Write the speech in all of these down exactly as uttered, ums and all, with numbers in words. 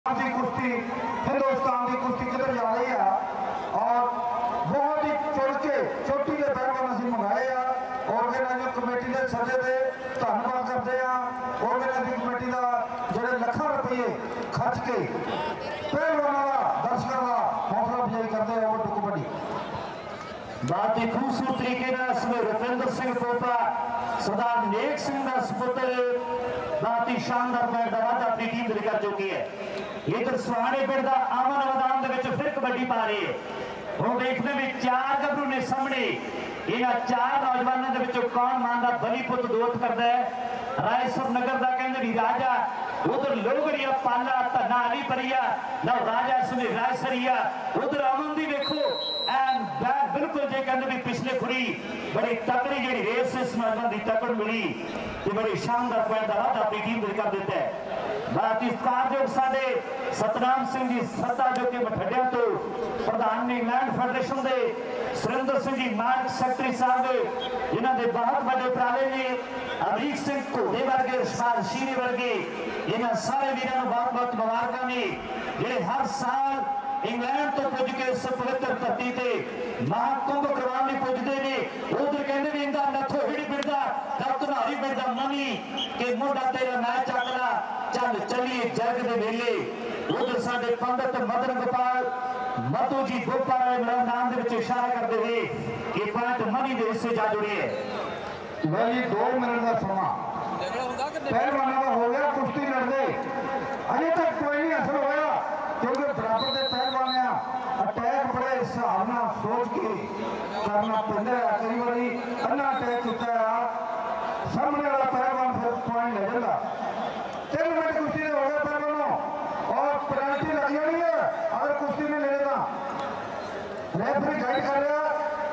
की कुश्ती हिंदुस्तान की कुश्ती किधर जा रही है और बहुत ही चुन के चोटी के पहलवान अभी मंगाए आ ऑर्गेनाइजिंग कमेटी के सजे के धन्यवाद करते हैं। ऑर्गेनाइजिंग कमेटी का जोड़े लखों रुपये खर्च के पहलवानों का दर्शकों का हौसला अफजाई करते हैं। वो कबड्डी बहुत ही खूबसूरत तरीके से रुपिंदर सिंह पोपा सरदार नेक सिंह का सपुत्र बहुत ही शानदार पैर का वाधा अपनी टीम कर चुकी है। इधर सुहाने पिंड का अमन मैदान फिर कबड्डी पा रही है। हम देखते भी चार गभरू ने सामने इन्होंने चार नौजवानों के कौन मान का बली पुत दोस्त करता है। रायसर नगर का कहते भी राजा उधर लोगड़िया पाला धना अली परिया ना राजा सुनी रायसरिया उधर अमन की देखो एंड बैक बिल्कुल जे कहते भी पिछले खुरी बड़ी तकड़ी जी रेस इस नौजवान की तकड़ मिली तो बड़ी शानदार पॉइंट का वाधा अपनी टीम कर देता है। बात इस कारजोग साडे सतनाम सिंह जी सत्ता जो कि मठड़िया तो प्रधान ने इंग्लैंड फेडरेशन के सुरेंद्र सिंह जी मार्ग सेक्रेटरी साहब इन्होंने बहुत बड़े उपराले ने अमरीक सिंह घोड़े वर्गे रशपाल शीरे वर्गे इन्होंने सारे वीरों बहुत बहुत मुबारक ने जे हर साल इंग्लैंड तो पुज के इस पवित्र धरती से महाकुंभ करवाने पुजते हैं। उधर कहते भी इनका नथो हिड़ी पिड़दा धनारी पिड़दा मनी के मोढ़ा तेरा मैं चकला चल चलिए जग के वेले। उधर साडे पंडित मदन गोपाल मधु जी गोपाल नाम के इशारा करते हुए कि पॉइंट मनी के हिस्से जा जुड़े है। भाई दो मिनट का समा पहलवानों का हो गया कुश्ती लड़ते अजे तक कोई नहीं हासिल होया क्योंकि बराबर के पहलवान अटैक बड़े हिसाब न सोच के करना पैदा है। कई बार अन्ना अटैक किया सामने वाला पहलवान फिर पॉइंट ले जाएगा। तीन मिनट कुश्ती हो गया पहलवानों और पेनल्टी लग जानी है अगर कुश्ती नहीं लेगा। रेफरी गाइड कर रहा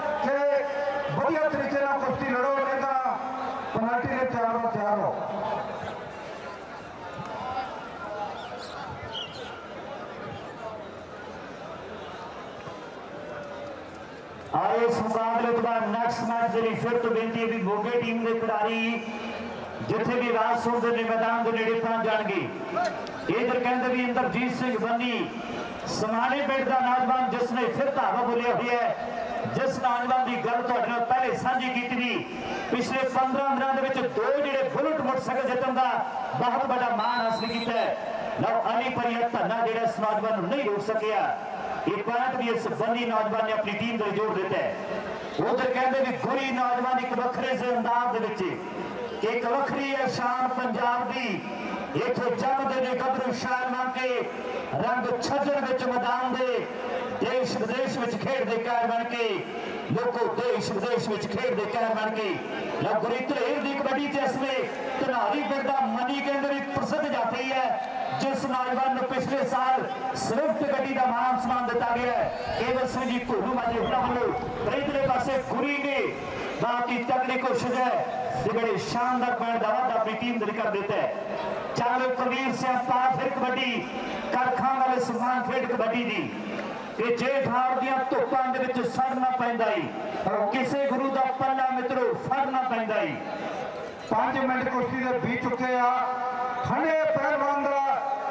कि बढ़िया तरीके से कुश्ती लड़ो नहीं तो पेनल्टी ने तैयार हो तैयार हो। और इस मुकाबले के बाद नेक्स्ट मैच जी फिर तो बेनती है भी मोगे टीम के खिलाड़ी जिथे भी राज सुनते ने मैदान के नेड़े पहुंच जाएंगे। इधर कहते भी इंद्रजीत सिंह बन्नी समाने पिंड का नौजवान जिसने फिर धावा बोलिया हुआ है जिस नौजवान की गल तुहाडे पहले साझी की थी पिछले पंद्रह दिनों के दो जोड़े बुलेट मोटरसाइकिल जितने का बहुत बड़ा मान हासिल किया है। लो अली परिया धना जो इस नौजवान नहीं रोक सकिया ये पॉइंट भी इस बंदी नौजवान ने अपनी टीम को जोड़ देता है। उधर कहते भी गुरी नौजवान एक वखरे से अंदाज एक वखरी है शान पंजाब की इतने जमते ने गभरू शान के रंग छजन मैदान के देश विदेश में खेडते कैर बन के लोगों देश विदेश में खेडते कैर बन के गुरी धलेर की कबड्डी इसमें धनारी पिंड मनी के अंदर एक प्रसिद्ध जाती है जिस नौजवान ने पिछले साल स्विफ्ट गड्डी का मान सम्मान दिता गया है। केवल सिंह जी घोलू माजी वालों इधर पासे गुरी ने बहुत ही तगड़ी कोशिश है जो बड़े शानदार पॉइंट का वाधा अपनी टीम कर देता है। चालो कबीर सिंह पा फिर कबड्डी करखा वाले सम्मान खेड कबड्डी की जे ठार दियां धुप्पां दे विच सड़ना पैंदा ही किसी गुरु का पल्ला मित्रों फड़ना पैंदा ही। पांच मिनट कुश्ती के बीत चुके आ खड़े पहलवान का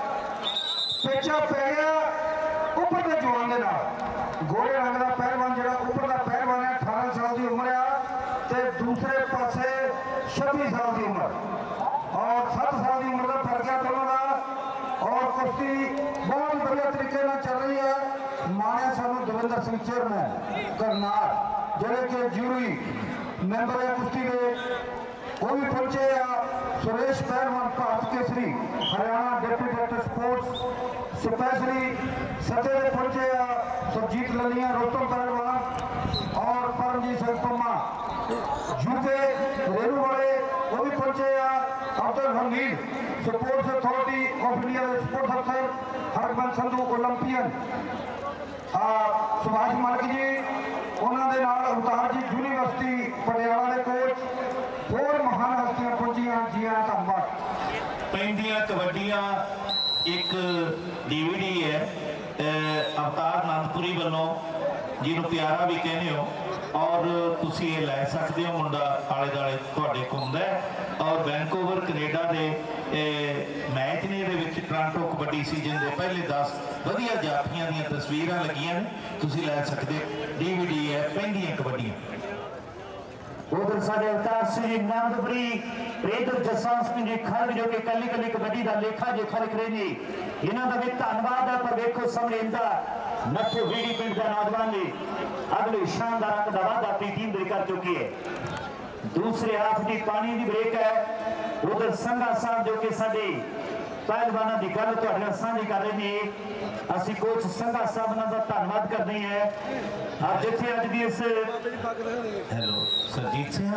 पेचा पै गया उपर के जवान के नाल गोरे रंग का पहलवान जो उपर का पहलवान है अठारह साल की उम्र है दूसरे पासे छब्बीस साल की उम्र और सात साल की उम्र का फर्क है दोनों का और कुश्ती बहुत ही बढ़िया तरीके से चल रही है। माने सानू दविंदर सिंह चेयरमैन करनाल जोड़े के जूरी मैंबर है कुश्ती के वो भी पहुंचे सुरेश पहलवान Bharat Kesari Haryana deputy director sports specially सतह से पहुंचे सुरजीत ललिया रोहतम पहलवान और परमजीत सिंह पम्मा यूके रेणु वाले वो भी पहुंचे Abdul Hamid sports authority of India sports अफसर हरबंस संधू ओलंपियन सुभाष मालिक जी उन्होंने अवतार जी यूनिवर्सिटी पटियाला के कोच होर महान हस्तियां पहुंचियां जी धन्यवाद। पैंदियां कबड्डियां एक डीवीडी है अवतार आनंदपुरी वालों ਜਿਹਨੂੰ ਪਿਆਰਾ ਵੀ ਕਹਿੰਦੇ ਹੋ, ਔਰ ਤੁਸੀਂ ਇਹ ਲੈ ਸਕਦੇ ਹੋ। ਮੁੰਡਾ ਆਲੇ ਦੁਆਲੇ ਤੁਹਾਡੇ ਘੁੰਮਦਾ ਹੈ, ਔਰ ਵੈਨਕੂਵਰ ਕੈਨੇਡਾ ਦੇ ਮੈਚ ਨੇ ਇਹਦੇ ਵਿੱਚ ਟੋਰਾਂਟੋ ਕਬੱਡੀ ਸੀਜ਼ਨ ਦੇ ਪਹਿਲੇ ਦਸ ਵਧੀਆ ਜਾਫੀਆਂ ਦੀਆਂ ਤਸਵੀਰਾਂ ਲੱਗੀਆਂ ਨੇ, ਤੁਸੀਂ ਲੈ ਸਕਦੇ। ਡੀ ਵੀ ਡੀ ਹੈ ਪੈਂਦੀਆਂ ਕਬੱਡੀਆਂ। उधर साढ़े अवतार सिंह जी नंदपुरी, इधर जसवंत सिंह जी खड़ जो कि कली कली कबड्डी का लेखा जोखा लिख रहे हैं। इन्हों का भी धन्यवाद है। पर देखो सामने इनका नट्ठे वीडी पिंड का नौजवान ने अगले शानदार अंक का वादा अपनी टीम दे कर चुकी है। दूसरे हाफ की पानी की ब्रेक है। उधर संघा साहब जो कि साडे पहलवानों की गल तुहाडे साझी कर रहे हैं। असीं कोच संघा साहब का धन्यवाद करते हैं। अज जिथे अज की इस हेलो सरजीत सिंह,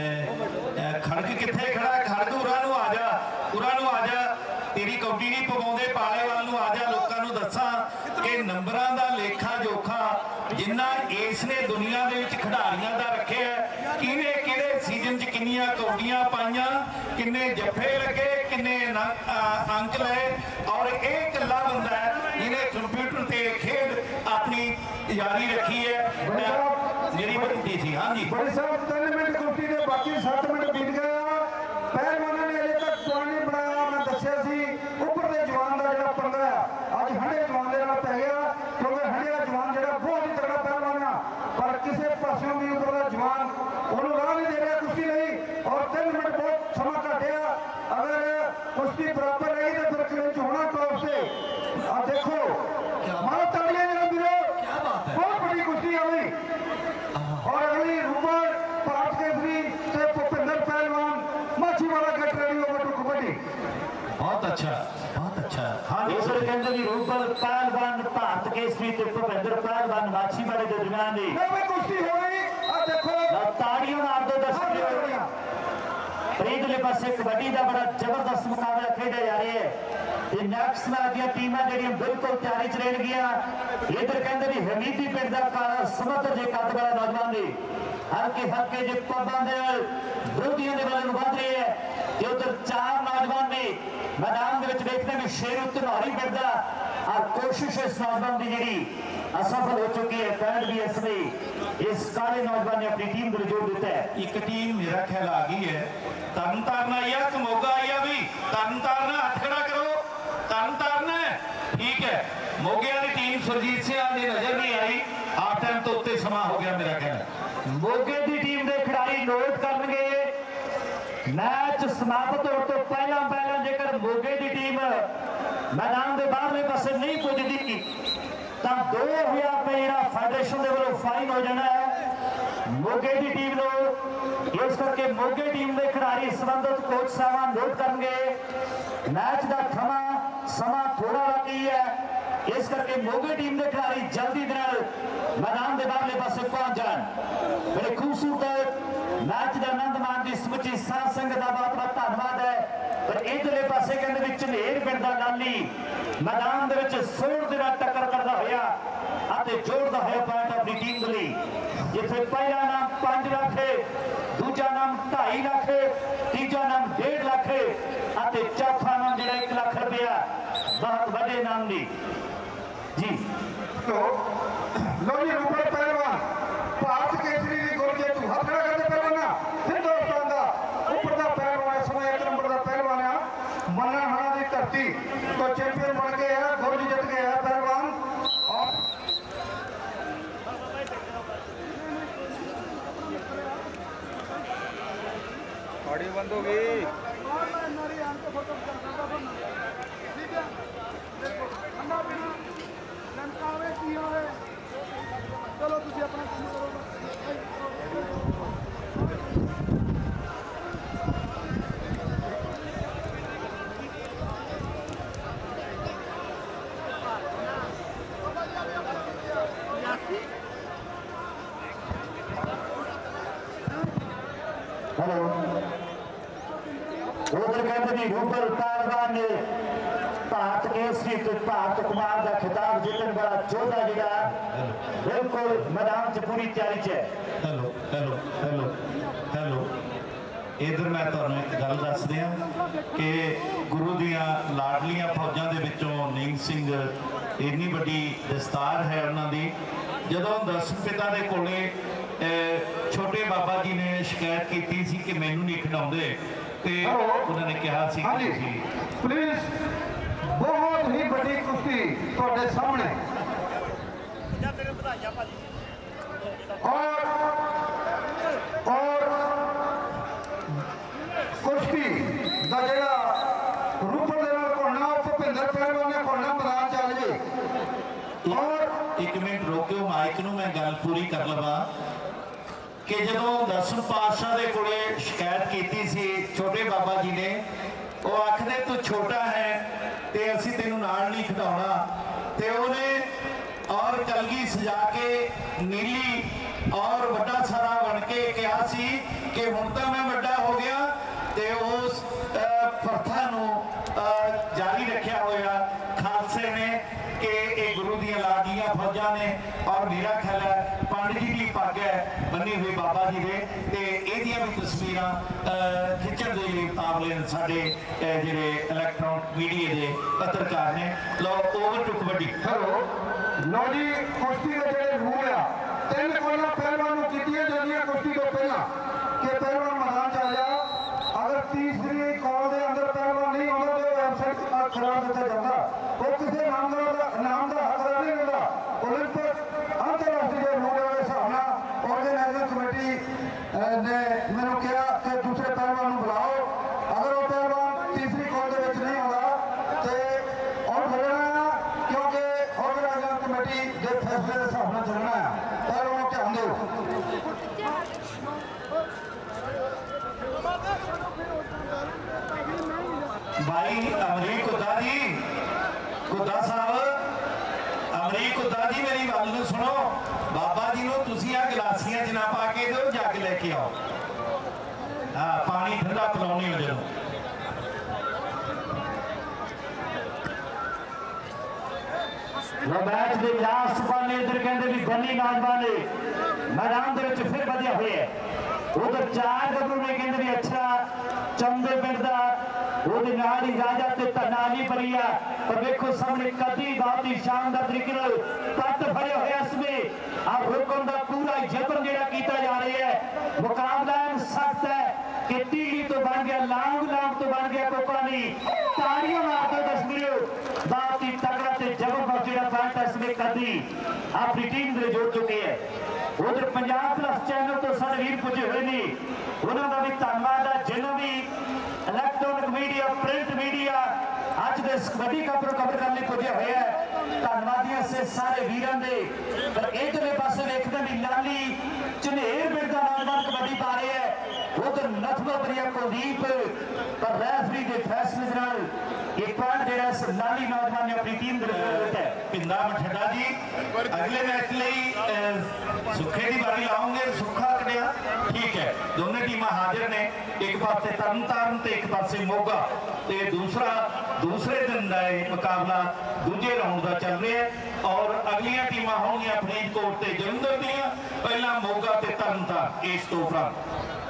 खड़क किथे खड़ा है? खड़क उरा नूं आ जा, उरा नूं आ जा। तेरी कौडी नहीं पवाउंदे, पाले वाल नूं आ जा। लोकां नूं दस्सां कि नंबरां दा लेखा जोखा जिन्ना इसने दुनिया दे विच खिडारियां दा रखिया है। किने किहड़े सीजन च किन्नियां कौडियां पाईयां, किन्ने जफ्फे लगे, किन्ने अंक लए, और एक कल्ला बंदा है जिन्हें कंप्यूटर ते खेड अपनी जारी रखी है। मेरी बनती थी। हाँ जी बड़ी साहब, तीन मिनट कुश्ती के बाकी सत्त मिनट बीत गया। पहलवानों ने अजे तक पॉइंट नहीं बनाया। मैं दसिया सी उपर के जवान का जो पंगा अज हंडे जवान के नाल पै गया, क्योंकि हंडे का जवान जो बहुत ही तगड़ा पहलवान आ, पर किसी पासों भी उपर का जवान उन्होंने राह नहीं दे रहा कुश्ती नहीं। और तीन मिनट बहुत समा घटिया। अगर कुश्ती बराबर रही तो फिर क्लिंच होना टॉप से। अब देखो मारो तालियां जरा वीरो, बहुत बड़ी कुश्ती आ गई। और अगली रूपर पार्ट केसरी से भुपिंदर पहलवान Machhiwara get ready over to kabaddi. बहुत अच्छा, बहुत अच्छा। हाँ इस कहते भी रूपल पहलवान भारत केसरी ते भुपिंदर पहलवान माछीवाड़े के दरमियान दी नवी कुश्ती हो गई। आ देखो ताड़ियों मार दो दर्शक। इधरले पासे कबड्डी का बड़ा जबरदस्त मुकाबला खेड़ा जा रहा है। नेक्स्ट मैच दी टीमां जेहड़ियां बिल्कुल तैयारी च रहणगियां। इधर कहते भी हमीदी पिंड का काला समझ जे कद वाला नौजवान ने हल्के हल्के जे पब्बां दे विरोधियों के वाल वध रहे हैं। उधर चार नौजवान ने मैदान के देखते भी शेरू तिहारी पिंड का, और कोशिश इस नौजवान की जी असफल हो चुकी है। पैंट भी इसलिए इस काले नौजवान ने अपनी टीम को जोड़ दिता है। एक टीम मेरा ख्याल आ गई है। तरन तारना आई है, मोगा आई है। भी तरन तारना हथ खड़ा करो, तरन तारना है। ठीक है, मोगे वाली टीम सुरजीत सिंह की नजर नहीं आई। हाफ टाइम तो उत्ते समा हो गया मेरा ख्याल। मोगे की टीम के खिडारी नोट करनगे मैच समाप्त होने तो पहला पहला जेकर मोगे की टीम मैदान के बाहरले पासे नहीं पुजती तो दो हजार रुपये फेडरेशन के वालों फाइन हो जाना है मोगे की टीम को। इस करके मोगे टीम के खिडारी संबंधित कोच साहब नोट करेंगे। मैच का थमा समा थोड़ा बाकी है, इस करके मोगे टीम के खिडारी जल्दी मैदान के बाहरले पासे पहुंच जाए। बड़े खूबसूरत मैच का आनंद माणती समुची साध संगत का बहुत बहुत धन्यवाद है। पर इधरले पासे कहते भी झनेर पिंड का लाली मैदान के सोड़ के टक्कर करता होया जोड़ता होया पॉइंट अपनी टीम के लिए, जिथे पहला नाम पांच लाख है, दूजा नाम ढाई लाख है, तीजा नाम डेढ़ लाख है, चौथा नाम जो एक लाख रुपया बहुत बड़े नाम ने जी। लो लो जी रूपर पहलवान भारत केसरी की गोल जेतू हाथ खड़ा करते पहलवान हिंदुस्तान का ऊपर का पहलवान इस समय एक नंबर का पहलवान है मन्ना हना की धरती तो चैंपियन बन गए है, गोल्ड जीत गए है पहलवान। और गाड़ी बंद हो गई। चलो तुझे अपना काम करो। हेलो उधर कहते जी रूपर पहलवान ने भारत केसरी तो भारत कुमार का खिताब जीतने वाला चौथा जिला बिल्कुल मैदान च पूरी तैयारी च है। हेलो हेलो हेलो हेलो इधर मैं तुहानू एक गल दस दियां कि गुरु दियां लाडलियां फौजां दे विचों नीम सिंह ਇੰਨੀ ਵੱਡੀ ਦਸਤਾਰ ਹੈ ਉਹਨਾਂ ਦੀ। ਜਦੋਂ ਦਰਸ਼ਨ ਪਿਤਾ ਦੇ ਕੋਲੇ ਛੋਟੇ ਬਾਬਾ ਜੀ ਨੇ ਸ਼ਿਕਾਇਤ ਕੀਤੀ ਸੀ ਕਿ ਮੈਨੂੰ ਨਹੀਂ ਖਿਡਾਉਂਦੇ ਤੇ ਉਹਨਾਂ ਨੇ ਕਿਹਾ ਸੀ ਕਿ ਤੁਸੀਂ ਪਲੀਜ਼ ਬਹੁਤ ਹੀ ਵੱਡੀ ਕੁਸ਼ਤੀ ਤੁਹਾਡੇ ਸਾਹਮਣੇ ਔਰ ਔਰ ਕੁਸ਼ਤੀ ਦਾ ਜਿਹੜਾ ਰੂਪ ਦੇ ਨਾਲ ਘੋੜਨਾ ਉਹ ਭੁਪਿੰਦਰ ਪਹਿਲਵਾਨ ਨੇ ਘੋੜਨਾ ਮੈਦਾਨ ਚੱਲ ਜੇ। ਔਰ ਇੱਕ ਮਿੰਟ ਰੋਕਿਓ ਮਾਈਕ ਨੂੰ, ਮੈਂ ਗੱਲ ਪੂਰੀ ਕਰ ਲਵਾਂ ਕਿ ਜਦੋਂ ਦਰਸ਼ਨ ਪਾਤਸ਼ਾਹ ਦੇ ਕੋਲੇ ਸ਼ਿਕਾਇਤ ਕੀਤੀ ਸੀ ਛੋਟੇ ਬਾਬਾ ਜੀ ਨੇ, ਉਹ ਆਖਦੇ ਤੂੰ ਛੋਟਾ ਹੈ ਤੇ ਅਸੀਂ ਤੈਨੂੰ ਨਾਲ ਨਹੀਂ ਖਿਡਾਉਣਾ, ਤੇ ਉਹਨੇ ਔਰ ਕਲਗੀ ਸਜਾ ਕੇ ਨੀਲੀ ਔਰ ਵੱਡਾ ਸਾਰਾ ਬਣ ਕੇ ਕਿਹਾ ਸੀ ਕਿ ਹੁਣ ਤਾਂ ਮੈਂ ਵੱਡਾ ਹੋ ਗਿਆ, ਤੇ ਉਸ ਪ੍ਰਥਾ ਨੂੰ ਜਾਰੀ ਰੱਖਿਆ ਹੋਇਆ ਖਾਲਸੇ ਨੇ ਕਿ ਇਹ ਗੁਰੂ ਦੀਆਂ ਲਾਡੀਆਂ ਫੌਜਾਂ ਨੇ। ਔਰ ਮੇਰਾ ਖਿਆਲ ਹੈ ਪੰਡਿਤ ਜੀ ਦੀ ਪੱਗ ਹੈ ਬੰਨੀ ਹੋਈ ਬਾਬਾ ਜੀ ਦੇ, ਤੇ ਇਹਦੀਆਂ ਵੀ ਤਸਵੀਰਾਂ ਖਿੱਚਣ ਦੇ ਲਈ ਮੁਕਾਬਲੇ ਸਾਡੇ ਜਿਹੜੇ ਇਲੈਕਟ੍ਰੋਨਿਕ ਮੀਡੀਆ ਦੇ ਪੱਤਰਕਾਰ ਨੇ। ਲਓ ਓਵਰ ਟੂ ਕਬੱਡੀ। ਹੈਲੋ ਲਓ ਜੀ, ਕੁਸ਼ਤੀ ਦੇ ਜਿਹੜੇ ਰੂਲ ਆ ਤਿੰਨ ਕੋਲਾਂ ਪਹਿਲਵਾਨ ਨੂੰ ਕੀਤੀਆਂ ਜਾਂਦੀਆਂ ਕੁਸ਼ਤੀ ਤੋਂ ਪਹਿਲਾਂ ਕਿ ਪਹਿਲਵਾਨ ਮੈਦਾਨ ਚ ਆ ਜਾ। ਅਗਰ ਤੀਸਰੀ ਕਾਲ ਦੇ ਅੰਦਰ ਪਹਿਲਵਾਨ ਨਹੀਂ ਆਉਂਦਾ ਤੇ ਵੈਬਸਾਈਟ ਖਰਾਬ ਦਿੱਤਾ ਜਾਂਦਾ, ਉਹ ਕਿਸੇ ਨਾਮਦਾਰ ਦਾ ਨਾਮ ਦਾ ਹੱਕਦਾਰ ਨਹੀਂ ਹੁੰਦਾ। ਓਲੰਪਿਕ ਅੰਤਰਰਾਸ਼ਟਰੀ ਦੇ ਰੂਲ ਦੇ ਹਿਸਾਬ ਨਾਲ ਆਰਗੇਨਾਈਜ਼ਿੰਗ ਕਮੇਟੀ ਨੇ ਮੈਨੂੰ ਕਿਹਾ ਕਿ ਦੂਸਰੇ ਪਹਿਲਵਾਨ ਨੂੰ ਬੁਲਾਓ। ਅਗਰ ਉਹ ਪਹਿਲਵਾਨ ਤੀਸਰੀ ਕਾਲ ਦੇ ਵਿੱਚ ਨਹੀਂ ਆਉਂਦਾ ਤੇ ਉਹ ਖੇਡਣਾ, ਕਿਉਂਕਿ ਆਰਗੇਨਾਈਜ਼ਿੰਗ ਕਮੇਟੀ ਦੇ ਫੈਸਲੇ ਦੇ ਹਿਸਾਬ ਨਾਲ ਚੱਲਣਾ ਆ। ਪਹਿਲਵਾਨ ਨੂੰ ਧਿਆਨ ਦਿਓ। भाई अमरीक हुड्डा जी, हुड्डा साहब, अमरीक हुड्डा जी मेरी गल नूं सुनो। बाबा जी नूं तुसीं आ गिलासियां च ना पा के दो, जग लेके आओ। हाँ पानी ठंडा पिलाउने हो जदों। मैच के लास्ट पाने इधर कहते भी गली नौजवान मैदान के फिर बढ़िया हुए है। उधर चार गबरू ने कहते भी अच्छा चंबे पिंड का ही राजा से तनाली भरी है, पर देखो सामने कदी बहुत ही शानदार तरीके तट भरे हुए इसमें अब रुकन का पूरा यत्न जो किया जा रहा है। मुकाबला सख्त है कि टीली तो बन गया लांग लांग तो बन गया कोकानी। ताड़ियां मारते दसवीं बहुत ही तगड़ा से जबरदस्त जो पॉइंट इसमें कदी अपनी टीम से जोड़ चुके हैं। उधर पंजाब प्लस चैनल तो सारे वीर पुजे हुए नहीं, उन्होंने भी धन्यवाद है जिन्होंने भी इलैक्ट्रॉनिक मीडिया प्रिंट मीडिया अज के कबड्डी कप को कवर करने पुजे हुए है। धन्यवादियों से सारे वीरों के। पर इधरले पासे देखते भी लाली झनेर पिंड का नौजवान कबड्डी पा रहे हैं, उधर नथवा बरिया कुलदीप, पर रेफरी के फैसले के नाल एक पॉइंट जो इस लाली नौजवान ने अपनी टीम के लिए है। पिंदा मठेडा जी अगले मैच ਲਈ सुखे की बारी लाओगे, सुखा कटिया ठीक है। दोनों टीमां हाजिर ने, एक पासे तरनतारन ते एक पासे मोगा, ते दूसरा दूसरे दिन का मुकाबला दूजे राउंड का चल रहा है। और अगलियां टीमां होंगियां फरीदकोट ते जलंधर दियां, पहला मोगा ते तरनतारन। इस तो उपरंत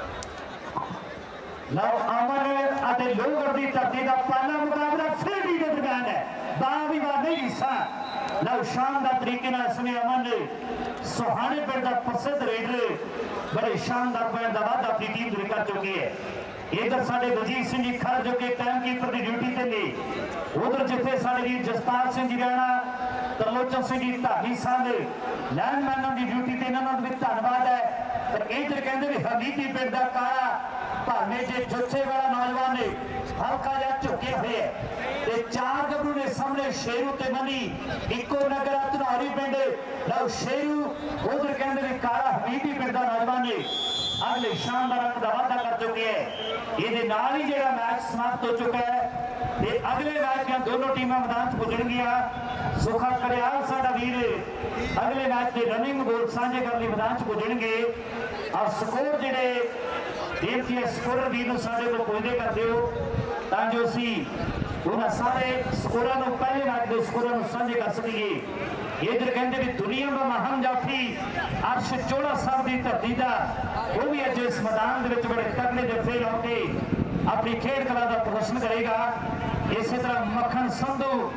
लो अमन लोहगढ़ की धरती का पहला मुकाबला फिर भी के दरम्यान है, बार भी बार नहीं हिस्सा। लो शानदार तरीके इसमें अमन सुहाने पिंड का प्रसिद्ध रेडर बड़े शानदार पॉइंट का वाधा अपनी टीम से कर चुकी है। इधर साढ़े वजीर सिंह जी खड़ जो कि टाइम कीपर की ड्यूटी से ने, उधर जिथे साढ़े वीर जसपाल सिंह जी राणा, तरलोचन सिंह जी धागी साहब लैंडमैनों की ड्यूटी से इन्होंने भी धन्यवाद है। पर इधर कहते भी हमीदी पिंड का काला भावे जे जुत्थे वाला नौजवान ने हल्का जा झुके हुए है। चार गबरू ने सामने शेरू ते मनी इको नगर धनौरी पिंड लो शेरू, उधर कहते भी काला हमीदी पिंड का नौजवान ने अगले शानदार अंक का वाधा कर चुके हैं। ये नाल ही जो मैच समाप्त हो चुका है। ये अगले मैच में दोनों टीमें मैदान पुजणगियां। सुखा कड़ियाल साडा वीर अगले मैच के रनिंग गोल साझे करने मैदान पुजणगे। और स्कोर जिहड़े बेनती है स्कोर वीर साडे को पुजदे कर दिओ तां जो असीं उन्हां सारे स्कोरां नूं पहले मैच के स्कोरां नूं साझे कर सकीए। इधर कहते भी दुनिया का महान जाफी अर्श चोड़ा साहब की धरती का वो भी अज इस मैदान के बड़े तगड़े जफे ला के अपनी खेड कला का प्रदर्शन करेगा। इस तरह मक्खन संधू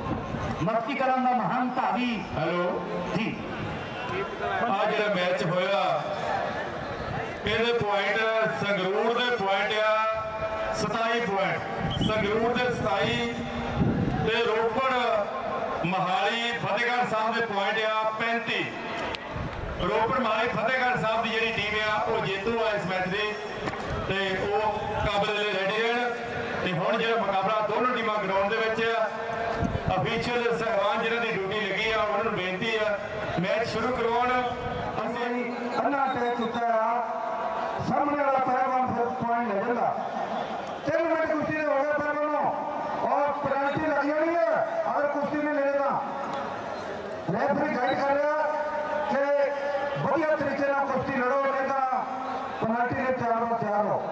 मक्की कलां दा महान धावी। हेलो जी आ जो मैच होया ये पॉइंट संगरूर के पॉइंट आ सताई पॉइंट संगरूर के सताई ते रोपड़ महाली फतेहगढ़ साहब के पॉइंट आ पैंती। रोपड़ महाली फतेहगढ़ साहब की जी टीम आ वो जेतू आ इस मैच की ते वो मुकाबले लिए रेडी हैं। ते हुण जो मुकाबला दोनों टीमां ग्राउंड के अफीशियल सहवान जिन्हों की ड्यूटी लगी आ उन्होंने बेनती है मैच शुरू करवाउण। ਅਸੀਂ ਅੰਨਾ ਟੈਕ ਕੀਤਾ ਆ ਸਾਹਮਣੇ ਵਾਲਾ ਪਹਿਲਵਾਨ ਫਿਰ ਪੁਆਇੰਟ ਲੈ ਜਾਂਦਾ। तीन मिनट कुश्ती हो गए पहलवानों और पेनल्टी लग जानी है अगर कुश्ती नहीं लेगा। रेफरी गाइड कर रहा कि बढ़िया तरीके से कुश्ती लड़ो नहीं तो पेनल्टी ने तैयार हो तैयार हो।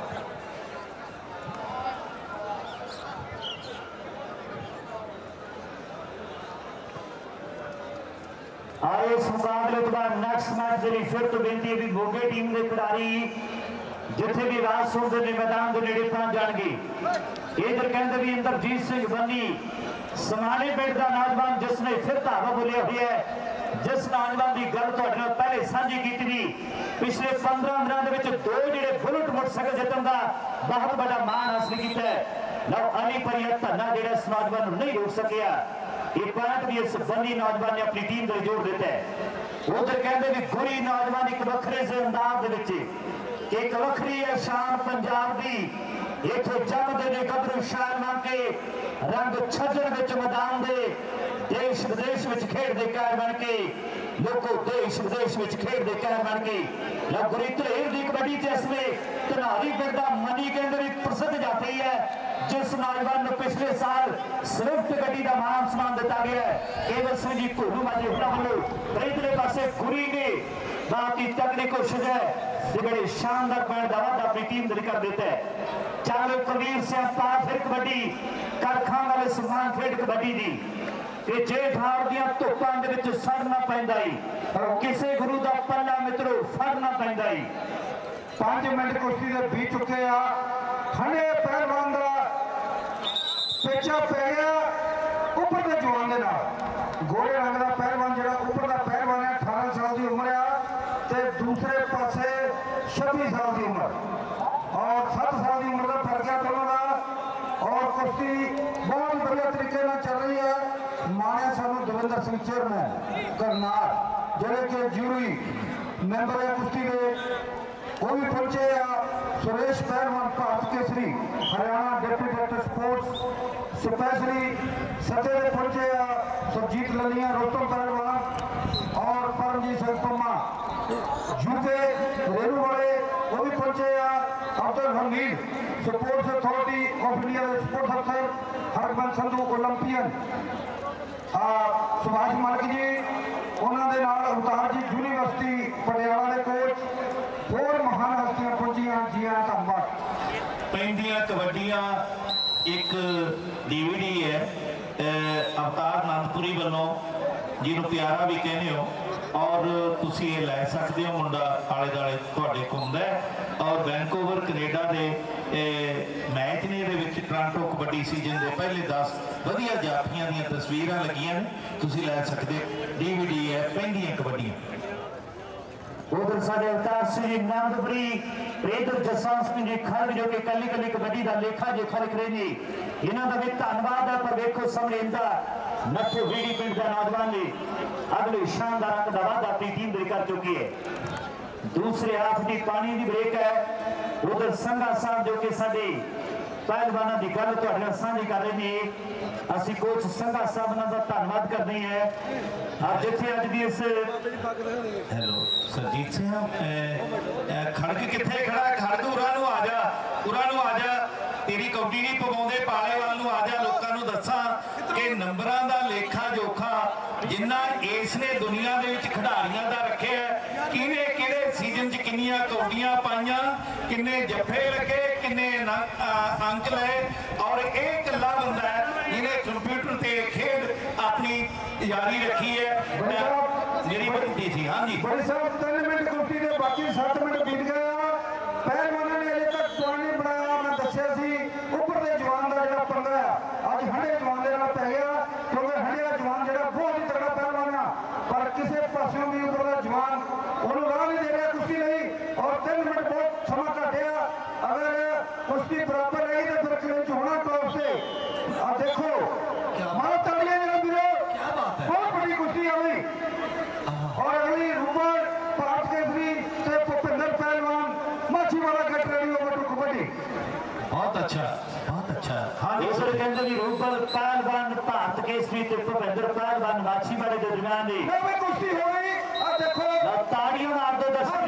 और इस मुकाबले के बाद नेक्स्ट मैच जी फिर तो बेनती है भी मोगे टीम के खिडारी जिथे भी राजसूर के मैदान के नेड़े पहुंच जाएंगे। इधर कहते भी इंद्रजीत सिंह बन्नी समाने पिंड का नौजवान जिसने फिर धावा बोलिया हुआ है। जिस नौजवान की गल तुहाडे नाल पहले साझी की थी पिछले पंद्रह दिनों के दो जोड़े बुलेट मोटरसाइकिल जितने का बहुत बड़ा मान हासिल किया है। लो अली परिया धन्ना जो इस नौजवान नहीं रोक सकिया। ये पॉइंट भी इस बन्नी नौजवान ने अपनी टीम को जोड़ दिता है। उधर कहते भी गुरी नौजवान एक वखरे से अंदाज एक वखरी है शान पंजाब की इतों जमते ने गबरू शान के रंग छजन मैदान के देश विदेश में खेडते कैर बन के लोगों देश विदेश में खेडते कैर बन के गुरी धलेर की कबड्डी इसमें धनारी पिंड का मनी कहते भी प्रसिद्ध जाती है। जिस नौजवान को पिछले साल स्विफ्ट गड्डी का मान सम्मान दिता गया है केवल सिंह जी घोलू माजी वालों। इधरले पासे गुरी ने बहुत ही तगड़ी कोशिश है बड़े शानदार पॉइंट दावा अपनी टीम के लिए कर देता है। चालो कबीर सिंह पा फिर कबड्डी करखा वाले सम्मान खेड कबड्डी की जेठ हार दियां धुप्पां दे विच सड़ना पैंदा है किसी गुरु का पल्ला मित्रों फड़ना पैंदा है। पांच मिनट कुश्ती के बीत चुके आ खड़े पहलवान का पेचा पै गया उपर के जवान के नाल। गोरे रंग का पहलवान जो उपर का पहलवान है अठारह साल की उम्र आ ते दूसरे पासे छब्बीस साल की उम्र और सात साल की उम्र का फर्क है दोनों का। और कुश्ती बहुत बढ़िया तरीके से चल रही है। माने सानू दविंदर सिंह चेयरमैन करनाल जोड़े के जूरी मैंबर है कुश्ती के वो भी पहुंचे आ। सुरेश पहलवान Bharat Kesari Haryana deputy director sports specially सतह में पहुंचे आ। सुरजीत ललिया रोहतम पहलवान और परमजीत सिंह पम्मा यूके रेणु वाले वो भी पहुंचे आ। Abdul Hamid sports authority of India sports अफसर हरबंस संधू ओलंपियन सुभाष मालिक जी उन्होंने अवतार जी यूनिवर्सिटी पटियाला के कोच और महान हस्तियां पहुंचिया जी धन्यवाद। पैंदियां कबड्डियां एक डीवीडी है अवतार आनंदपुरी वालों जिन्होंने प्यारा भी कहने हो और तुसी ये लै सकते हो मुंडा आले दुआले तुहाडे घूमदा और वैंकूवर कनेडा के मैच ने ये टोरंटो कबड्डी सीजन के पहले दस वधिया जाफियां दी तस्वीरां लगियां ने तुसी लै सकते डीवीडी है पैंदियां कबड्डियां। उधर साढ़े अवतार सिंह नंदपुरी इधर जसवंत सिंह जी खड़ जो कि कली कली कबड्डी का लेखा जोखा लिख रहे हैं इन्हों का भी धन्यवाद है। पर देखो सामने इंदा नथो वीडी पिंड का नौजवान ने अगले शानदार अंक का वादा अपनी टीम के कर चुकी है। दूसरे हाफ की पानी की ब्रेक है। उधर संघा साहब जो कि साडे पहलवानों की गल तुहाडे नाल साझी कर रहे हैं असीं कोच संघा साहब नाल दा धन्नवाद करते हैं। और जिथे अज दी इस हेलो सरजीत सिंह खड़क किथे खड़ा खड़क उरा नूं आ जा उरा नूं आ जा तेरी कबड्डी नहीं पवाउंदे पाले वाल नूं आ जा लोकां नूं दस्सां कि नंबरां दा लेखा जोखा जिन्ना इस ने दुनिया दे विच खिडारियां दा रखे है किने किहड़े सीजन च किन्नियां कबड्डियां पाईयां किन्ने जफे लगे किन्ने अंक लए और एक कला बंदा है जिन्हें कंप्यूटर ते खेड अपनी जारी रखी है मेरी बड़ी थी। हाँ जी बड़े साहब तीन मिनट कुश्ती के बाकी सात मिनट बीत गए पहलवानों ने अजे तक पॉइंट नहीं बनाया। मैं दसिया सी उपर के जवान का जो पंगा अज हंडे जवान के पै गया क्योंकि कुश्ती अगली और अगली रूपल भारत केसरी से भूपिंदर पहलवान Machhiwara get ready over to kabaddi. बहुत अच्छा बहुत अच्छा। हाँ इस कहते भी रूपल पहलवान भारत केसरी ते भूपिंदर पहलवान माछीवाड़े के दरमियान दी नवी कुश्ती हो गई। आ देखो ताड़ियों मार दो दर्शक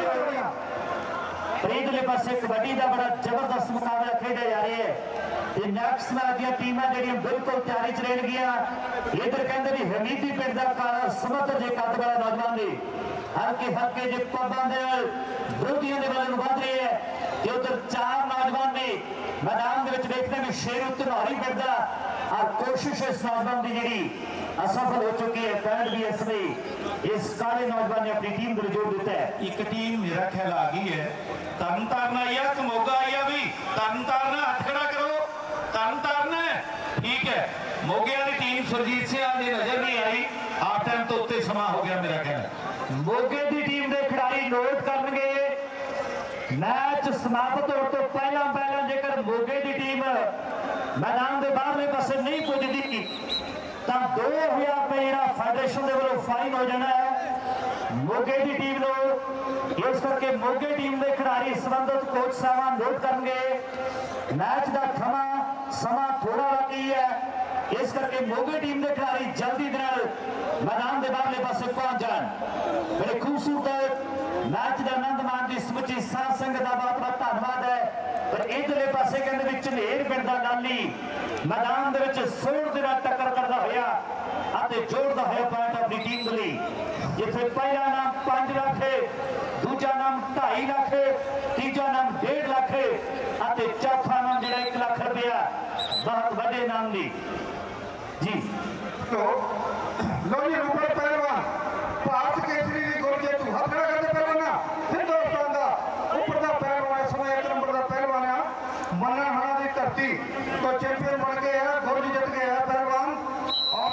इधरले पासे कबड्डी का बड़ा जबरदस्त मुकाबला खेडे जा रहे हैं। नेक्स्ट मैच दी टीमां जेहड़ियां बिल्कुल तैयारी च रहणगियां। इधर कहंदे भी हमीदी पिंड दा काला समत जे कद वाला नौजवान ने हल्के हल्के जे पब्बां दे विरोधियों के वाल वध रहे है कि उधर चार नौजवान ने मैदान दे विच देखते भी शेरू तिमारी पिंड दा और कोशिश इस नौजवान की जी असफल हो चुकी है। पैंट भी इसमें इस काले नौजवान ने अपनी टीम को जोड़ दिता है। एक टीम मेरा ख्याल आ गई है तरन तारण आई है कमोगा आई है भी तरन तारण हथ खड़ा करो तरन तारण ठीक है। मोगे वाली टीम सुरजीत सिंह की नजर नहीं आई हाफ टाइम तो उत्ते समा हो गया मेरा ख्याल। मोगे की टीम के खिडारी नोट करनगे मैच समाप्त होने तो पहला पहला जेकर मोगे की टीम मैदान के बाहरले पासे नहीं पुजती तो दो हजार रुपये जो फेडरेशन के वालों फाइन हो जाना है मोगे की टीम को। इस करके मोगे टीम के खिडारी संबंधित कोच साहब नोट करेंगे मैच का थमा समा थोड़ा बाकी है इस करके मोगे टीम के खिडारी जल्दी मैदान के बाहरले पासे पहुंच जाए। बड़े खूबसूरत मैच का आनंद मान की समुची साध संगत का बहुत बहुत धन्यवाद है। पर इधरले पासे कहते भी झनेर पिंड का लाली मैदान के सोड़ के टक्कर करता होया जोड़ता है पॉइंट अपनी टीम के लिए जिथे पहला नाम पांच लाख है दूजा नाम ढाई लाख है तीजा नाम डेढ़ लाख है चौथा नाम जो एक लाख रुपया बहुत बड़े नाम ली जी। तो लो जी रूपल पहलवान भारत केसरी की गोल जेतू हाथ खड़ा करते पहलवान फिर दोस्तों का ऊपर का पहलवान समय एक नंबर का पहलवान है मन्ना हना की धरती तो चैंपियन बन गए है गोल जीत गए है पहलवान। और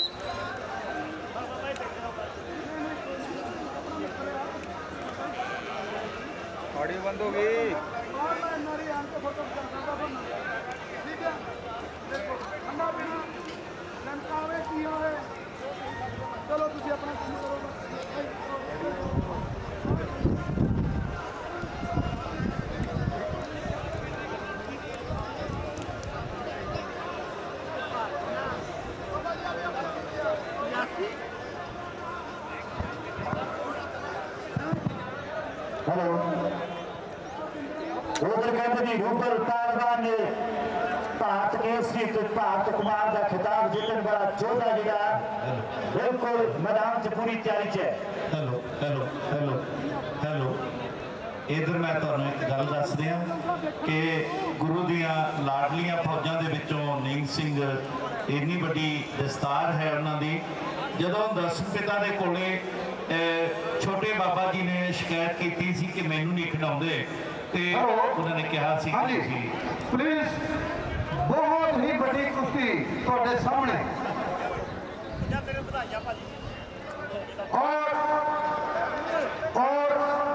ऑडियो बंद हो गई। चलो तुझे अपना काम करो। हेलो उधर कहते भी रूपल पहलवान ने भारत केसरी तो भारत कुमार का खिताब जीतने वाला चौदह जिला बिल्कुल मैदान च पूरी तैयारी च है। हेलो हेलो हेलो हेलो इधर मैं तुहानू एक गल दस दिया कि गुरु दियां लाडलियां फौजां दे विचों नींग सिंह इन्नी वड्डी दस्तार है उन्होंने जदों दस पिता दे कोले छोटे बाबा जी ने शिकायत की सी कि मैनू नहीं खिडाउंदे ते उन्होंने कहा सी हाँ जी प्लीज बहुत ही बड़ी कुश्ती तुहाडे सामने और और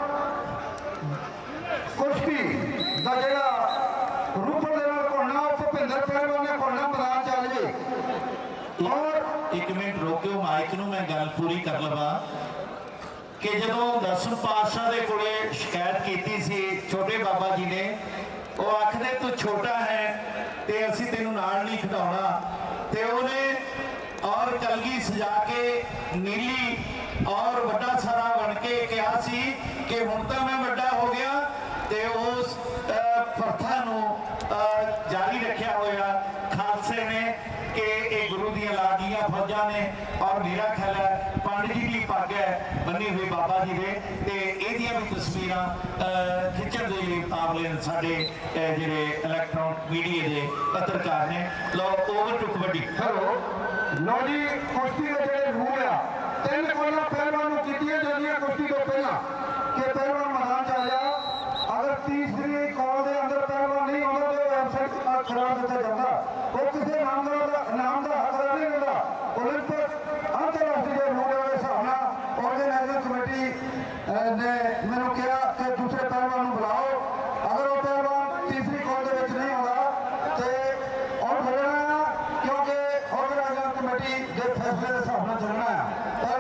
कुश्ती दा जेड़ा रूपल दे नाल घोड़ना भुपिंदर पहलवान ने घोड़ना मैदान चल जे। और एक मिनट रोकियो माइक नू मैं गल पूरी कर लवा कि जदों दसम पातशाह दे कोले शिकायत की सी छोटे बाबा जी ने वो आखदे तू छोटा है ते असीं तैनू नाल नहीं खिडाउणा ते उहने और कलगी सजा के नीली और वड्डा सारा बन के कहा सी कि हुण तां मैं वड्डा हो गया ते उस प्रथा नू जारी रखिया होया खालसे ने कि ये गुरु दी लाडलियां फौजां ने और मेरा ख्याल है पंडित जी की पग है बनी हुई बाबा जी दे ते एदियां भी तस्वीरां खिंचण दे मुकाबले साडे जिहड़े इलैक्ट्रॉनिक मीडिया के पत्रकार ने। लो ओवर टू कबड्डी। हेलो लो जी कुश्ती के जेडे रूल आ तीन कोला पहलवान नू कीतियां जांदियां कुश्ती तो पहला कि पहलवान मैदान च आ जा अगर तीसरी कॉल के अंदर पहलवान नहीं आउंदा तो वेबसाइट खराब दिता जाता वो किसी नाम का नाम का हकदार नहीं मिलता। ओलंपिक अंतरराष्ट्रीय रूल के हिसाब से ऑर्गेनाइजिंग कमेटी ने मैंने कहा कि दूसरे पहलवान बुलाओ अगर वो पहलवान तीसरी कॉल के नहीं आता तो और फिरना क्योंकि ऑर्गेनाइजिंग कमेटी के फैसले के हिसाब से चलना है।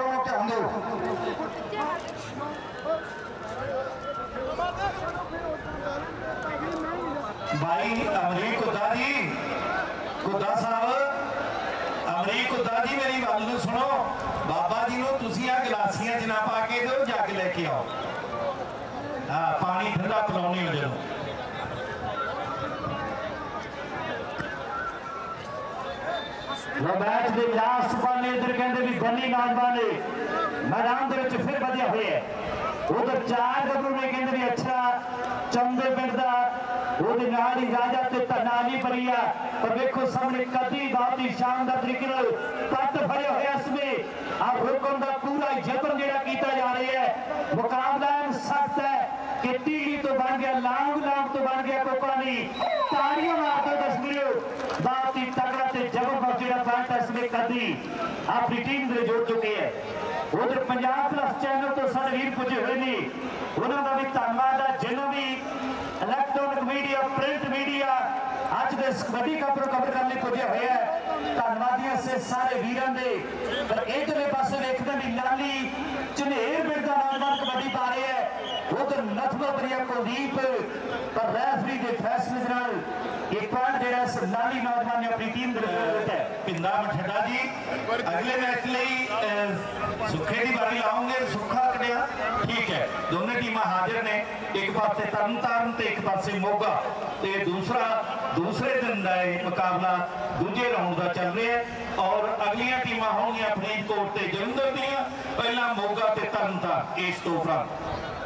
नहीं अमरीक हुड्डा जी, हुड्डा साहब, अमरीक हुड्डा जी मेरी गल नूं सुनो। बाबा जी नूं तुसीं आ गिलासियां च ना पा के दो, जग लेके आओ। हाँ पानी ठंडा पिलाउने हो जदों। मैच के लास्ट पाने इधर कहते भी बनी नौजवान मैदान के फिर बढ़िया हुए है। उधर चार गबरू ने कहते भी अच्छा चंदे पिंड का ਉਹਦੇ ਨਾਲ ਹੀ ਰਾਜਾ ਤੇ ਧਨਾ ਨਹੀਂ ਭਰੀਆ ਪਰ ਵੇਖੋ ਸਾਹਮਣੇ ਕਦੀ ਬਹੁਤ ਹੀ ਸ਼ਾਨਦਾਰ ਤਰੀਕੇ ਨਾਲ ਪੱਟ ਫੜਿਆ ਹੋਇਆ ਇਸਮੇ ਆ ਹੁਕਮ ਦਾ ਪੂਰਾ ਯਤਨ ਜਿਹੜਾ ਕੀਤਾ ਜਾ ਰਿਹਾ ਹੈ। ਮੁਕਾਬਲਾ ਸਖਤ ਹੈ ਕਿ ਟੀਲੀ ਤੋਂ ਬਣ ਗਿਆ ਲਾਂਗ ਲਾਂਗ ਤੋਂ ਬਣ ਗਿਆ ਕੋਕਾਨੀ। ਤਾੜੀਆਂ ਮਾਰ ਦਿਓ ਦਰਸ਼ਕੋ, ਬਹੁਤ ਹੀ ਤਕੜਾ ਤੇ ਜ਼ਬਰਦਸਤ ਜਿਹੜਾ ਫਾਈਟ ਇਸਮੇ ਕਦੀ ਆਪਣੀ ਟੀਮ ਦੇ ਜੋੜ ਚੁੱਕੇ ਹੈ। ਉਧਰ ਪੰਜਾਬ ਪਲੱਸ ਚੈਨਲ ਤੋਂ ਸਾਡੇ ਵੀਰ ਪੁੱਜੇ ਹੋਏ ਨੇ, ਉਹਨਾਂ ਦਾ ਵੀ ਧੰਨਵਾਦ ਹੈ ਜਿਨ੍ਹਾਂ ਵੀ ਇਲੈਕਟ੍ਰੋਨਿਕ ਮੀਡੀਆ ਪ੍ਰਿੰਟ ਮੀਡੀਆ ਅੱਜ ਦੇ ਇਸ ਕਬੱਡੀ ਕੱਪ ਨੂੰ ਕਵਰ ਕਰਨ ਲਈ ਪੁੱਜੇ ਹੋਏ ਹੈ। ਧੰਨਵਾਦੀਆਂ ਸੇ ਸਾਰੇ ਵੀਰਾਂ ਦੇ। ਪਰ ਇਧਰਲੇ ਪਾਸੇ ਵੇਖਦੇ ਵੀ ਲਾਲੀ ਝਨੇਰ ਪਿੰਡ ਦਾ ਨੌਜਵਾਨ ਕਬੱਡੀ ਪਾ ਰਿਹਾ ਹੈ, ਉਧਰ ਨਥਵਾ ਬਰੀਆ ਕੁਲਦੀਪ ਪਰ ਰੈਫਰੀ ਦੇ ਫੈਸਲੇ ਨਾਲ ਇਹ ਪੁਆਇੰਟ ਜਿਹੜਾ ਇਸ ਲਾਲੀ ਨੌਜਵਾਨ ਨੇ ਆਪਣੀ ਟੀਮ ਦੇ ਰਿਕਾਰਡ ਦਿੱਤਾ ਹੈ। पिंदा मठड़ा जी अगले मैच ਲਈ सुखे की बारी लाओगे। सुखा कटिया ठीक है, दोनों टीम हाजिर ने, एक पासे तरनताਰਨ ਤੇ एक पासे मोगा ਤੇ दूसरा दूसरे दिन का मुकाबला दूजे राउंड का चल रहा है और अगलियां टीमां होंगियां फरीदकोट ਤੇ ਜਲੰਧਰ ਦੀਆਂ, ਪਹਿਲਾਂ मोगा ਤੇ ਤਰਨਤਾਰਨ। ਇਸ ਤੋਂ ਉਪਰੰਤ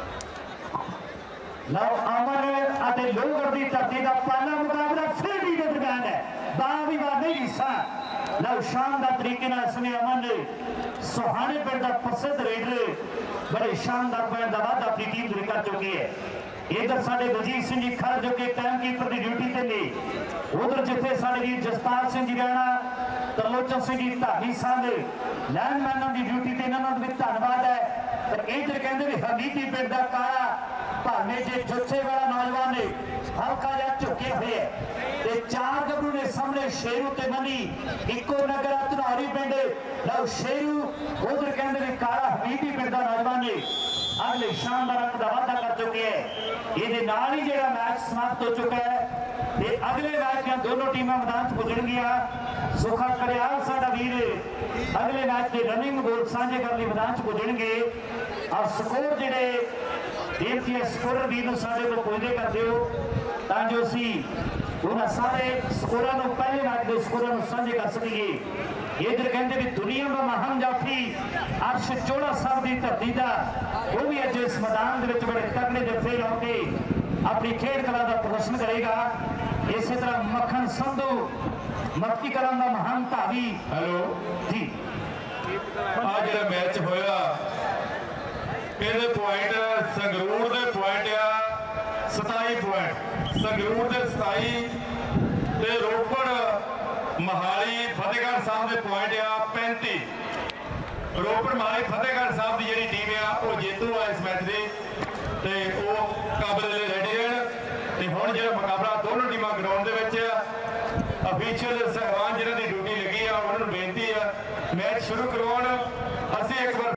ਲਓ ਅਮਨ ਅਤੇ ਲੋਹਗੜ੍ਹ ਦੀ ਧਰਤੀ ਦਾ ਪਹਿਲਾ ਮੁਕਾਬਲਾ ਫਿਰ ਵੀ ਦੇ ਦਰਮਿਆਨ ਹੈ। ਬਾਹ ਵੀ ਵਾਰ ਨਹੀਂ ਹਿੱਸਾ। ਲਓ ਸ਼ਾਨਦਾਰ ਤਰੀਕੇ ਨਾਲ ਇਸਨੇ ਅਮਨ ਨੇ ਸੁਹਾਣੇ ਪਿੰਡ ਦਾ ਪ੍ਰਸਿੱਧ ਰੇਡਰ ਬੜੇ ਸ਼ਾਨਦਾਰ ਪੁਆਇੰਟ ਦਾ ਵਾਅਦਾ ਆਪਣੀ ਟੀਮ ਦੇ ਕਰ ਚੁੱਕੀ ਹੈ। ਇਧਰ ਸਾਡੇ ਬਲਜੀਤ ਸਿੰਘ ਜੀ ਖੜ ਜੋ ਕਿ ਟਾਈਮ ਕੀਪਰ ਦੀ ਡਿਊਟੀ ਤੇ ਨੇ, ਉਧਰ ਜਿੱਥੇ ਸਾਡੇ ਵੀਰ ਜਸਪਾਲ ਸਿੰਘ ਜੀ ਰਾਣਾ, ਤਰਲੋਚਨ ਸਿੰਘ ਜੀ ਧਾਨੀ ਸਾਹਿਬ ਲੈਂਡਮੈਨਾਂ ਦੀ ਡਿਊਟੀ ਤੇ, ਇਹਨਾਂ ਦਾ ਵੀ ਧੰਨਵਾਦ ਹੈ। ਪਰ ਇਧਰ ਕਹਿੰਦੇ ਵੀ ਹਮੀਦੀ ਪਿੰਡ ਦਾ ਕਾਲਾ ਭਾਵੇਂ ਜੇ ਜੁੱਥੇ ਵਾਲਾ ਨੌਜਵਾਨ ਨੇ ਹਲਕਾ ਜਿਹਾ ਝੁਕੇ ਹੋਏ ਹੈ ਤੇ ਚਾਰ ਗੱਭਰੂ ਨੇ ਸਾਹਮਣੇ ਸ਼ੇਰੂ ਤੇ ਮਨੀ ਇੱਕੋ ਨਗਰ ਧਨੌਰੀ ਪਿੰਡ। ਲਓ ਸ਼ੇਰੂ ਉਧਰ ਕਹਿੰਦੇ ਵੀ ਕਾਲਾ ਹਮੀਦੀ ਪਿੰਡ ਦਾ ਨੌਜਵਾਨ ਨੇ ਅਗਲੇ ਸ਼ਾਨਦਾਰ ਅੰਕ ਦਾ ਵਾਅਦਾ ਕਰ ਚੁੱਕੇ ਹੈ। ਇਹਦੇ ਨਾਲ ਹੀ ਜਿਹੜਾ ਮੈਚ ਸਮਾਪਤ ਹੋ ਚੁੱਕਾ ਹੈ ਤੇ ਅਗਲੇ ਮੈਚ ਦੀਆਂ ਦੋਨੋਂ ਟੀਮਾਂ ਮੈਦਾਨ 'ਚ ਪੁੱਜਣਗੀਆਂ। ਸੁਖਾ ਕਰਿਆਲ ਸਾਡਾ ਵੀਰ ਅਗਲੇ ਮੈਚ ਦੇ ਰਨਿੰਗ ਬੋਲ ਸਾਂਝੇ ਕਰਨ ਲਈ ਮੈਦਾਨ 'ਚ ਪੁੱਜਣਗੇ ਔਰ ਸਕੋਰ ਜਿਹੜੇ ਬੇਨਤੀ ਹੈ ਸਕੋਰਰ ਵੀਰ ਨੂੰ ਸਾਡੇ ਕੋਲ ਪੁੱਜਦੇ ਕਰ ਦਿਓ ਤਾਂ ਜੋ ਅਸੀਂ ਉਹਨਾਂ ਸਾਰੇ ਸਕੋਰਾਂ ਨੂੰ ਪਹਿਲੇ ਮੈਚ ਦੇ ਸਕੋਰਾਂ ਨੂੰ ਸਾਂਝੇ ਕਰ ਸਕੀਏ। ਇਧਰ ਕਹਿੰਦੇ ਵੀ ਦੁਨੀਆ ਦਾ ਮਹਾਨ ਜਾਫੀ ਅਰਸ਼ ਚੋੜਾ ਸਾਹਿਬ ਦੀ ਧਰਤੀ ਦਾ ਉਹ ਵੀ ਅੱਜ ਇਸ ਮੈਦਾਨ ਦੇ ਵਿੱਚ ਬੜੇ ਤਗੜੇ ਜੱਫੇ ਲਾਉ ਕੇ ਆਪਣੀ ਖੇਡ ਕਲਾ ਦਾ ਪ੍ਰਦਰਸ਼ਨ ਕਰੇਗਾ। ਇਸੇ ਤਰ੍ਹਾਂ ਮੱਖਣ ਸੰਧੂ ਮੱਕੀ ਕਲਾਂ ਦਾ ਮਹਾਨ ਧਾਵੀ। हेलो ਜੀ ਆ ਜਿਹੜਾ ਮੈਚ ਹੋਇਆ ਇਹਦੇ ਪੁਆਇੰਟ ਸੰਗਰੂਰ ਦੇ ਪੁਆਇੰਟ ਆ ਸਤਾਈ ਪੁਆਇੰਟ, ਸੰਗਰੂਰ ਦੇ ਸਤਾਈ ਤੇ ਰੋਪੜ ਮਹਾਲੀ ਫਤਿਹਗੜ੍ਹ ਸਾਹਿਬ ਦੇ ਪੁਆਇੰਟ ਆ ਪੈਂਤੀ। ਰੋਪੜ ਮਹਾਲੀ ਫਤਿਹਗੜ੍ਹ ਸਾਹਿਬ ਦੀ ਜਿਹੜੀ ਟੀਮ ਆ ਉਹ ਜੇਤੂ ਆ ਇਸ ਮੈਚ ਦੀ ਤੇ ਉਹ ਮੁਕਾਬਲੇ ਲਈ ਰੈਡੀ ਹਨ। ਤੇ ਹੁਣ ਜਿਹੜਾ ਮੁਕਾਬਲਾ ਦੋਨੋਂ ਟੀਮਾਂ ਗਰਾਊਂਡ ਦੇ ਵਿੱਚ ਆ, ਅਫੀਸ਼ੀਅਲ ਸਹਿਬਾਨ ਜਿਹਨਾਂ ਦੀ ਡਿਊਟੀ ਲੱਗੀ ਆ ਉਹਨਾਂ ਨੂੰ ਬੇਨਤੀ ਆ ਮੈਚ ਸ਼ੁਰੂ ਕਰਵਾਉਣ। ਅਸੀਂ ਇੱਕ ਵਾਰ